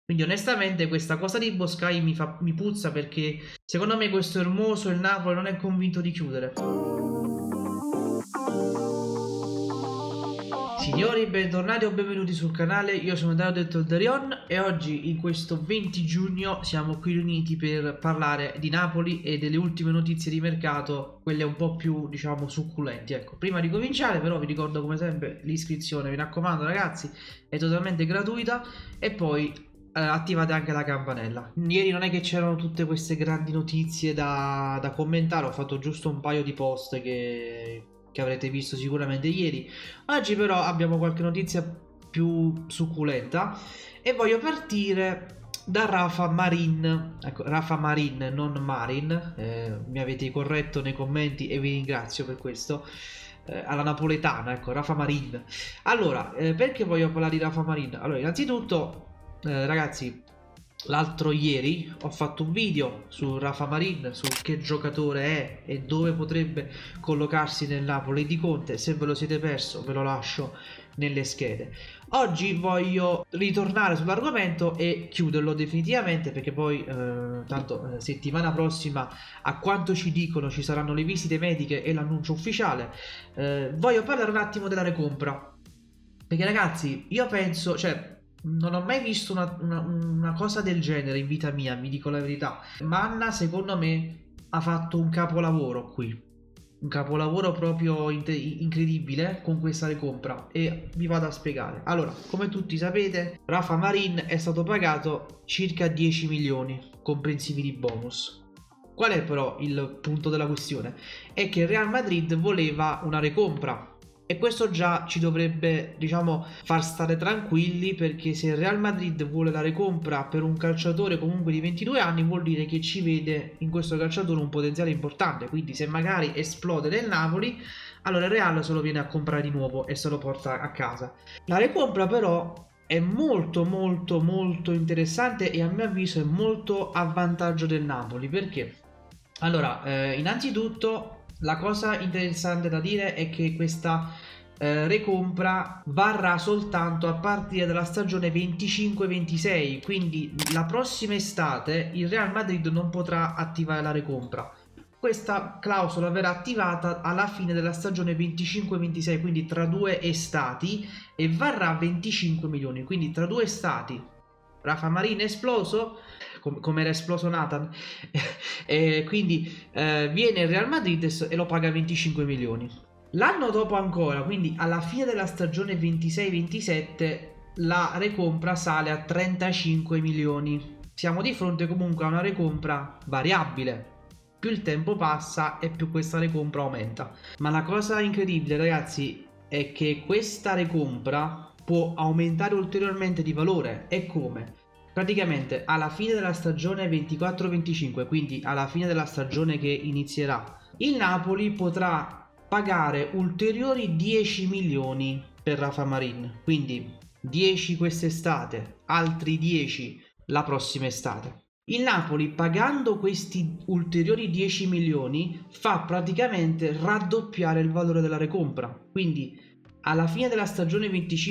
Quindi onestamente questa cosa di Boscai mi puzza, perché secondo me questo Ermoso, il Napoli, non è convinto di chiudere. Signori, bentornati o benvenuti sul canale, io sono Dario Detto Darion e oggi in questo 20 giugno siamo qui riuniti per parlare di Napoli e delle ultime notizie di mercato, quelle un po' più, diciamo, succulenti. Ecco, prima di cominciare però vi ricordo come sempre l'iscrizione, mi raccomando ragazzi, è totalmente gratuita, e poi attivate anche la campanella. Ieri non è che c'erano tutte queste grandi notizie da commentare, ho fatto giusto un paio di post che avrete visto sicuramente ieri. Oggi però abbiamo qualche notizia più succulenta e voglio partire da Rafa Marin. Ecco, Rafa Marin, non Marin, mi avete corretto nei commenti e vi ringrazio per questo. Alla napoletana, ecco, Rafa Marin. Allora, perché voglio parlare di Rafa Marin? Allora, innanzitutto, ragazzi, l'altro ieri ho fatto un video su Rafa Marin, su che giocatore è e dove potrebbe collocarsi nel Napoli di Conte. Se ve lo siete perso ve lo lascio nelle schede. Oggi voglio ritornare sull'argomento e chiuderlo definitivamente, perché poi tanto settimana prossima, a quanto ci dicono, ci saranno le visite mediche e l'annuncio ufficiale. Voglio parlare un attimo della recompra, perché ragazzi io penso, cioè non ho mai visto una cosa del genere in vita mia, vi dico la verità. Manna secondo me ha fatto un capolavoro qui, un capolavoro proprio incredibile con questa recompra, e vi vado a spiegare. Allora, come tutti sapete, Rafa Marin è stato pagato circa 10 milioni comprensivi di bonus. Qual è però il punto della questione? È che il Real Madrid voleva una recompra, e questo già ci dovrebbe, diciamo, far stare tranquilli, perché se il Real Madrid vuole la recompra per un calciatore comunque di 22 anni, vuol dire che ci vede in questo calciatore un potenziale importante. Quindi se magari esplode nel Napoli, allora il Real se lo viene a comprare di nuovo e se lo porta a casa. La recompra però è molto molto molto interessante e a mio avviso è molto a vantaggio del Napoli. Perché? Allora, innanzitutto la cosa interessante da dire è che questa recompra varrà soltanto a partire dalla stagione 25-26, quindi la prossima estate il Real Madrid non potrà attivare la recompra. Questa clausola verrà attivata alla fine della stagione 25-26, quindi tra due estati, e varrà 25 milioni, quindi tra due estati. Rafa Marin è esploso, come era esploso Nathan, e quindi viene il Real Madrid e lo paga 25 milioni. L'anno dopo ancora, quindi alla fine della stagione 26-27, la recompra sale a 35 milioni. Siamo di fronte comunque a una recompra variabile. Più il tempo passa e più questa recompra aumenta. Ma la cosa incredibile, ragazzi, è che questa recompra può aumentare ulteriormente di valore. E come? Praticamente alla fine della stagione 24-25, quindi alla fine della stagione che inizierà, il Napoli potrà pagare ulteriori 10 milioni per Rafa Marin, quindi 10 quest'estate, altri 10 la prossima estate. Il Napoli, pagando questi ulteriori 10 milioni, fa praticamente raddoppiare il valore della recompra. Quindi alla fine della stagione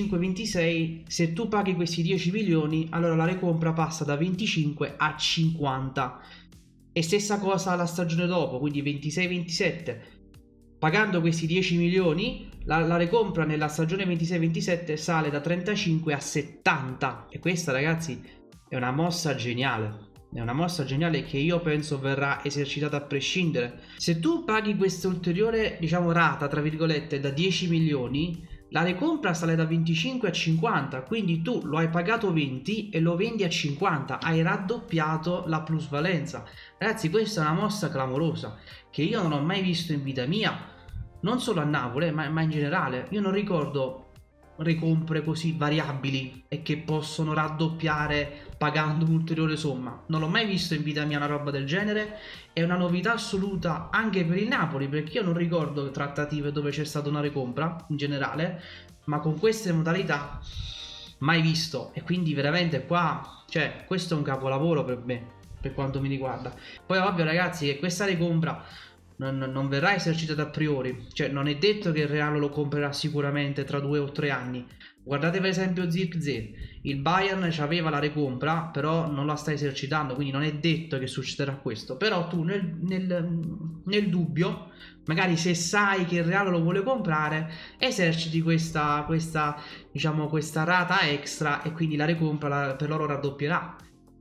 25-26, se tu paghi questi 10 milioni, allora la recompra passa da 25 a 50. E stessa cosa la stagione dopo, quindi 26-27. Pagando questi 10 milioni, la recompra nella stagione 26-27 sale da 35 a 70. E questa, ragazzi, è una mossa geniale. È una mossa geniale che io penso verrà esercitata a prescindere. Se tu paghi questa ulteriore, diciamo, rata, tra virgolette, da 10 milioni, la recompra sale da 25 a 50. Quindi tu lo hai pagato 20 e lo vendi a 50. Hai raddoppiato la plusvalenza. Ragazzi, questa è una mossa clamorosa che io non ho mai visto in vita mia. Non solo a Napoli, ma in generale. Io non ricordo recompre così variabili e che possono raddoppiare pagando un'ulteriore somma. Non l'ho mai visto in vita mia una roba del genere. È una novità assoluta anche per il Napoli, perché io non ricordo trattative dove c'è stata una recompra in generale, ma con queste modalità mai visto. E quindi veramente qua, cioè, questo è un capolavoro per me, per quanto mi riguarda. Poi ovvio, ragazzi, che questa recompra non verrà esercitata a priori, cioè non è detto che il Real lo comprerà sicuramente tra 2 o 3 anni. Guardate per esempio Zirkzee, il Bayern aveva la recompra, però non la sta esercitando, quindi non è detto che succederà questo. Però tu nel dubbio, magari se sai che il Real lo vuole comprare, eserciti questa diciamo questa rata extra e quindi la recompra per loro raddoppierà.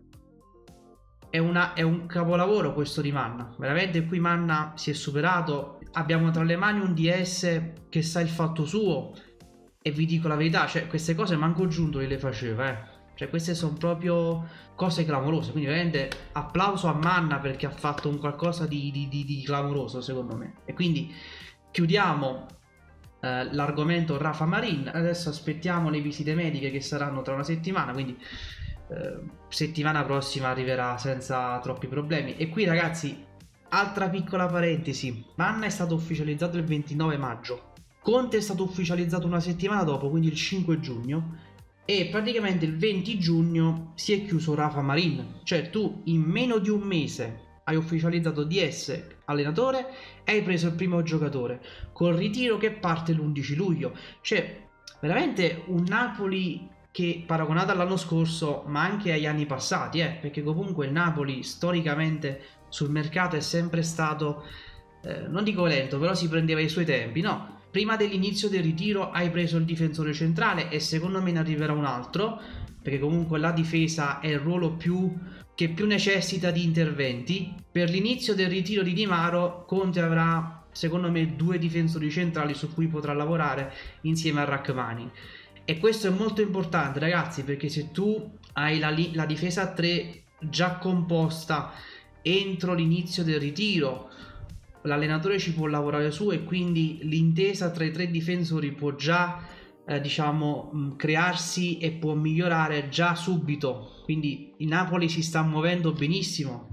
È un capolavoro questo di Manna, veramente qui Manna si è superato. Abbiamo tra le mani un DS che sa il fatto suo, e vi dico la verità, cioè queste cose manco Giuntoli le faceva, cioè queste sono proprio cose clamorose, quindi veramente applauso a Manna perché ha fatto un qualcosa di clamoroso secondo me. E quindi chiudiamo l'argomento Rafa Marin. Adesso aspettiamo le visite mediche che saranno tra una settimana, quindi settimana prossima arriverà senza troppi problemi. E qui ragazzi, altra piccola parentesi, Manna è stato ufficializzato il 29 maggio, Conte è stato ufficializzato una settimana dopo, quindi il 5 giugno, e praticamente il 20 giugno si è chiuso Rafa Marin. Cioè tu in meno di un mese hai ufficializzato DS allenatore e hai preso il primo giocatore, col ritiro che parte l'11 luglio. Cioè veramente un Napoli che paragonato all'anno scorso, ma anche agli anni passati, perché comunque il Napoli storicamente sul mercato è sempre stato, non dico lento, però si prendeva i suoi tempi, no? Prima dell'inizio del ritiro hai preso il difensore centrale e secondo me ne arriverà un altro, perché comunque la difesa è il ruolo che più necessita di interventi. Per l'inizio del ritiro di Di Maro, Conte avrà secondo me 2 difensori centrali su cui potrà lavorare insieme a Rachmani. E questo è molto importante ragazzi, perché se tu hai la difesa a 3 già composta entro l'inizio del ritiro, l'allenatore ci può lavorare su e quindi l'intesa tra i 3 difensori può già diciamo crearsi e può migliorare già subito. Quindi il Napoli si sta muovendo benissimo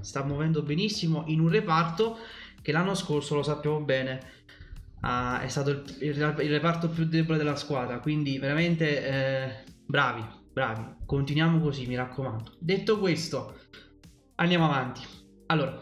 in un reparto che l'anno scorso, lo sappiamo bene, è stato il reparto più debole della squadra. Quindi veramente bravi, continuiamo così, mi raccomando. Detto questo, andiamo avanti. Allora,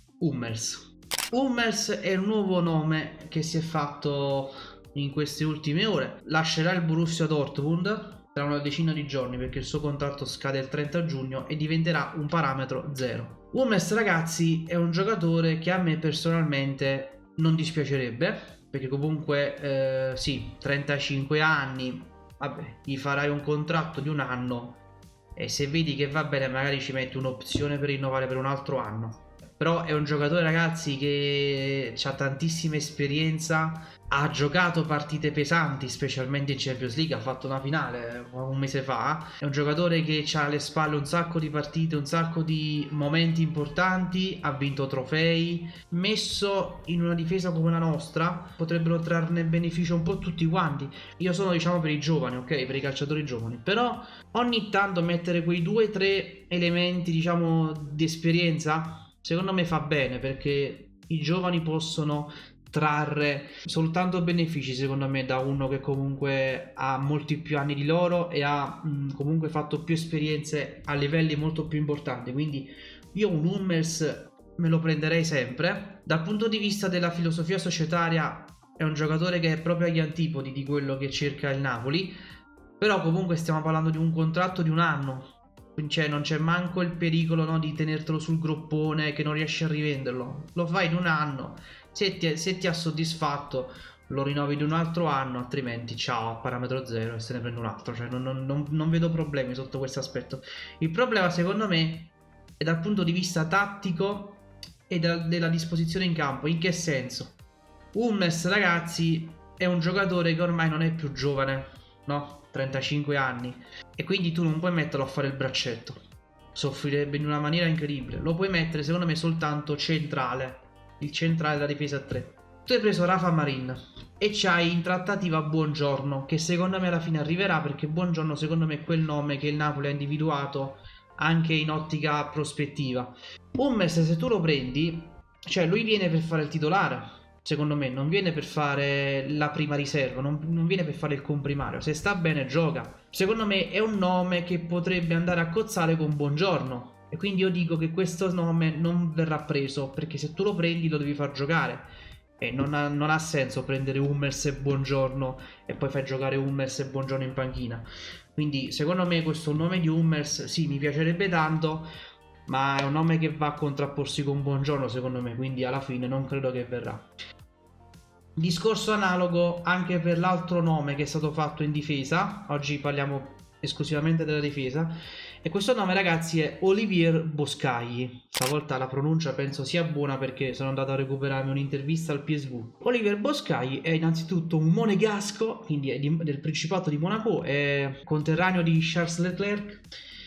Hummels è il nuovo nome che si è fatto in queste ultime ore. Lascerà il Borussia Dortmund tra una decina di giorni perché il suo contratto scade il 30 giugno e diventerà un parametro zero. Hummels ragazzi è un giocatore che a me personalmente non dispiacerebbe, perché comunque sì, 35 anni, vabbè, gli farai un contratto di un anno e se vedi che va bene magari ci metti un'opzione per rinnovare per un altro anno. Però è un giocatore ragazzi che ha tantissima esperienza, ha giocato partite pesanti specialmente in Champions League, ha fatto una finale un mese fa. È un giocatore che ha alle spalle un sacco di partite, un sacco di momenti importanti, ha vinto trofei. Messo in una difesa come la nostra potrebbero trarne beneficio un po' tutti quanti. Io sono diciamo per i giovani, ok, per i calciatori giovani, però ogni tanto mettere quei 2-3 elementi diciamo di esperienza secondo me fa bene, perché i giovani possono trarre soltanto benefici secondo me da uno che comunque ha molti più anni di loro e ha comunque fatto più esperienze a livelli molto più importanti. Quindi io un Hummels me lo prenderei sempre. Dal punto di vista della filosofia societaria è un giocatore che è proprio agli antipodi di quello che cerca il Napoli, però comunque stiamo parlando di un contratto di un anno, cioè non c'è manco il pericolo, no, di tenertelo sul groppone che non riesci a rivenderlo. Lo fai in un anno, se ti ha soddisfatto lo rinnovi di un altro anno, altrimenti ciao, a parametro zero e se ne prende un altro. Cioè non vedo problemi sotto questo aspetto. Il problema secondo me è dal punto di vista tattico e della disposizione in campo. In che senso? Hummels ragazzi è un giocatore che ormai non è più giovane, no? 35 anni, e quindi tu non puoi metterlo a fare il braccetto, soffrirebbe in una maniera incredibile. Lo puoi mettere secondo me soltanto centrale, il centrale della difesa a 3. Tu hai preso Rafa Marin e c'hai in trattativa Buongiorno, che secondo me alla fine arriverà, perché Buongiorno secondo me è quel nome che il Napoli ha individuato anche in ottica prospettiva. Hummels se tu lo prendi, cioè lui viene per fare il titolare, secondo me non viene per fare la prima riserva, non viene per fare il comprimario. Se sta bene gioca. Secondo me è un nome che potrebbe andare a cozzare con Buongiorno, e quindi io dico che questo nome non verrà preso, perché se tu lo prendi lo devi far giocare e non ha senso prendere Hummels e Buongiorno e poi fai giocare Hummels e Buongiorno in panchina. Quindi secondo me questo nome di Hummels sì, mi piacerebbe tanto, ma è un nome che va a contrapporsi con Buongiorno secondo me, quindi alla fine non credo che verrà. Discorso analogo anche per l'altro nome che è stato fatto in difesa. Oggi parliamo esclusivamente della difesa, e questo nome, ragazzi, è Olivier Boskagli. Stavolta la pronuncia penso sia buona perché sono andato a recuperarmi un'intervista al PSV. Olivier Boskagli è innanzitutto un monegasco, quindi è del Principato di Monaco, è conterraneo di Charles Leclerc,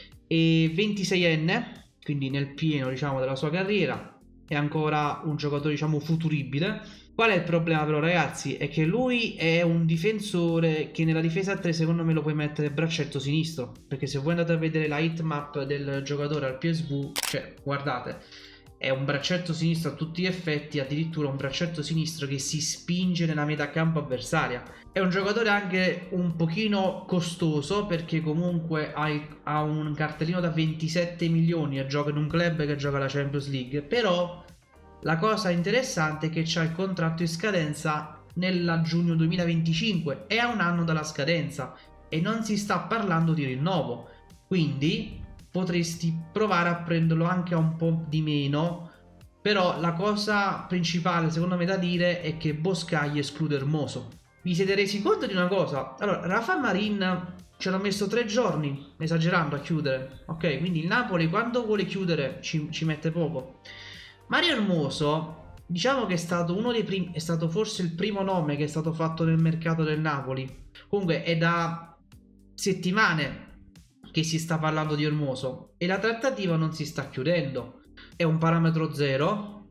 e 26enne, quindi nel pieno, diciamo, della sua carriera. È ancora un giocatore, diciamo, futuribile. Qual è il problema però, ragazzi? È che lui è un difensore che nella difesa a 3 secondo me lo puoi mettere braccetto sinistro, perché se voi andate a vedere la hitmap del giocatore al PSV, cioè guardate, è un braccetto sinistro a tutti gli effetti, addirittura un braccetto sinistro che si spinge nella metà campo avversaria. È un giocatore anche un pochino costoso, perché comunque ha un cartellino da 27 milioni e gioca in un club che gioca la Champions League, però la cosa interessante è che c'ha il contratto in scadenza nel giugno 2025 e ha un anno dalla scadenza e non si sta parlando di rinnovo, quindi potresti provare a prenderlo anche a un po' di meno. Però la cosa principale secondo me da dire è che Boskagli esclude Hermoso. Vi siete resi conto di una cosa? Allora, Rafa Marin ci hanno messo 3 giorni, esagerando, a chiudere, ok? Quindi il Napoli quando vuole chiudere ci mette poco. Mario Hermoso, diciamo che è stato uno dei primi, è stato forse il primo nome che è stato fatto nel mercato del Napoli. Comunque è da settimane che si sta parlando di Hermoso e la trattativa non si sta chiudendo. È un parametro zero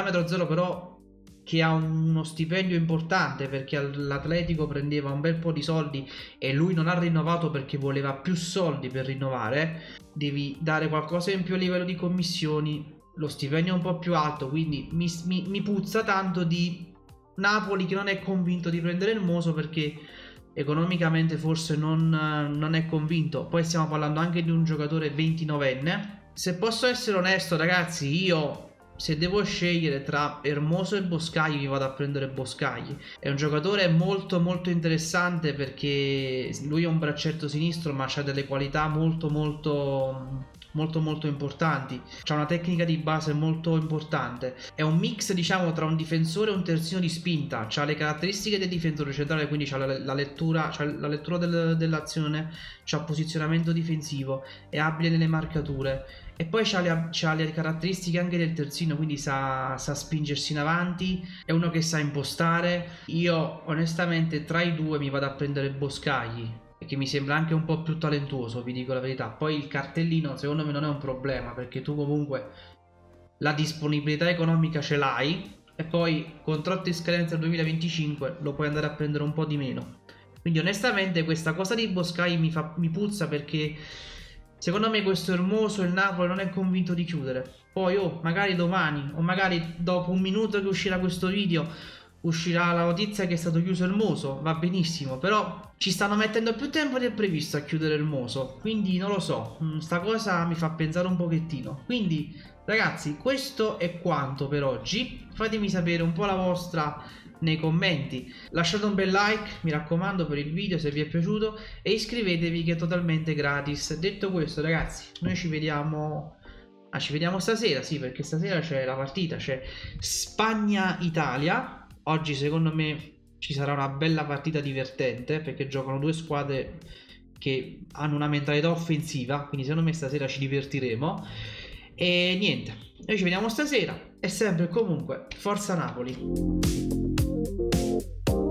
però che ha uno stipendio importante, perché l'Atletico prendeva un bel po' di soldi e lui non ha rinnovato perché voleva più soldi per rinnovare. Devi dare qualcosa in più a livello di commissioni, lo stipendio è un po' più alto, quindi mi puzza tanto di Napoli che non è convinto di prendere Hermoso perché economicamente forse non è convinto. Poi stiamo parlando anche di un giocatore 29enne. Se posso essere onesto, ragazzi, io se devo scegliere tra Hermoso e Boskagli mi vado a prendere Boskagli. È un giocatore molto molto interessante perché lui è un braccetto sinistro ma ha delle qualità molto importanti. C'ha una tecnica di base molto importante. È un mix, diciamo, tra un difensore e un terzino di spinta. C'ha le caratteristiche del difensore centrale, quindi c'ha la lettura dell'azione, c'ha posizionamento difensivo, è abile nelle marcature e poi c'ha le caratteristiche anche del terzino, quindi sa spingersi in avanti, è uno che sa impostare. Io onestamente tra i due mi vado a prendere Boskagli, che mi sembra anche un po' più talentuoso, vi dico la verità. Poi il cartellino secondo me non è un problema, perché tu comunque la disponibilità economica ce l'hai e poi contratto in scadenza del 2025 lo puoi andare a prendere un po' di meno. Quindi onestamente questa cosa di Boskagli mi puzza, perché secondo me questo Hermoso il Napoli non è convinto di chiudere. Poi magari domani o magari dopo un minuto che uscirà questo video uscirà la notizia che è stato chiuso Hermoso, va benissimo, però ci stanno mettendo più tempo del previsto a chiudere Hermoso, quindi non lo so, sta cosa mi fa pensare un pochettino. Quindi ragazzi, questo è quanto per oggi. Fatemi sapere un po' la vostra nei commenti, lasciate un bel like, mi raccomando, per il video se vi è piaciuto, e iscrivetevi che è totalmente gratis. Detto questo, ragazzi, noi ci vediamo stasera, sì, perché stasera c'è la partita, c'è Spagna-Italia. Oggi secondo me ci sarà una bella partita divertente, perché giocano due squadre che hanno una mentalità offensiva, quindi secondo me stasera ci divertiremo. E niente, noi ci vediamo stasera e sempre e comunque Forza Napoli.